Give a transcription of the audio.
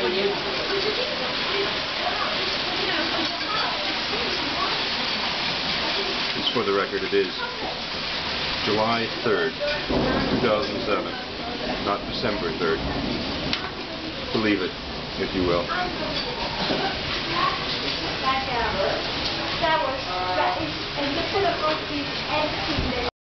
Just for the record, it is July 3rd, 2007, not December 3rd. Believe it, if you will. That was